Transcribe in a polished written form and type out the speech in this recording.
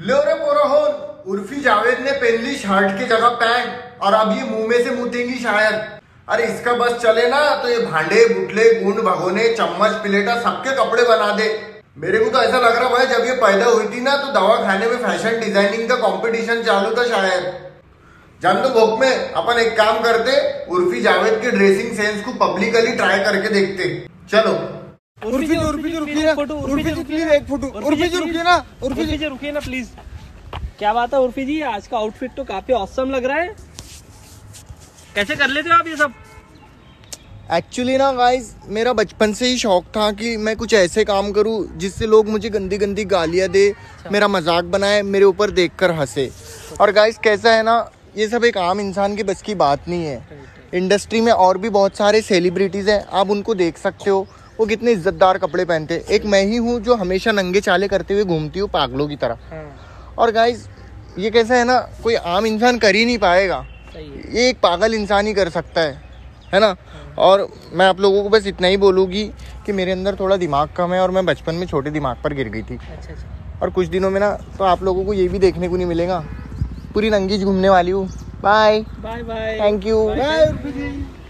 लो रे पोराहोन, उर्फी जावेद ने पहन ली शर्ट की जगह पैंट और अब ये मुंह में से मुतेंगी शायद। अरे इसका बस चले ना तो ये भांडे बुटले गुंड भगोने चम्मच प्लेटा सबके कपड़े बना दे। मेरे को तो ऐसा लग रहा भाई जब ये पैदा हुई थी ना तो दवा खाने में फैशन डिजाइनिंग का कंपटीशन चालू था शायद। जान दो भोग में अपन एक काम करते, उर्फी जावेद की ड्रेसिंग सेंस को पब्लिकली ट्राई करके देखते। चलो उर्फी जी रुकिए ना, उर्फी जी प्लीज एक फोटो। उर्फी जी रुकिए ना प्लीज। क्या बात है उर्फी जी, आज का आउटफिट तो काफी ऑसम लग रहा है। कैसे कर लेते हो आप ये सब? एक्चुअली ना गाइस, मेरा बचपन से ही शौक था कि मैं कुछ ऐसे काम करूं जिससे लोग मुझे गंदी गंदी गालियां दे, मेरा मजाक बनाए, मेरे ऊपर देखकर हंसे। और गाइस कैसा है ना, ये सब एक आम इंसान के बस की बात नहीं है। इंडस्ट्री में और भी बहुत सारे सेलिब्रिटीज हैं, आप उनको देख सकते हो, वो कितने इज्जतदार कपड़े पहनते हैं। एक मैं ही हूँ जो हमेशा नंगे चाले करते हुए घूमती हूँ पागलों की तरह। और गाइस ये कैसा है ना, कोई आम इंसान कर ही नहीं पाएगा, ये एक पागल इंसान ही कर सकता है ना। और मैं आप लोगों को बस इतना ही बोलूँगी कि मेरे अंदर थोड़ा दिमाग कम है और मैं बचपन में छोटे दिमाग पर गिर गई थी। और कुछ दिनों में ना तो आप लोगों को ये भी देखने को नहीं मिलेगा, पूरी नंगी घूमने वाली हूँ। Bye bye bye, thank you, bye.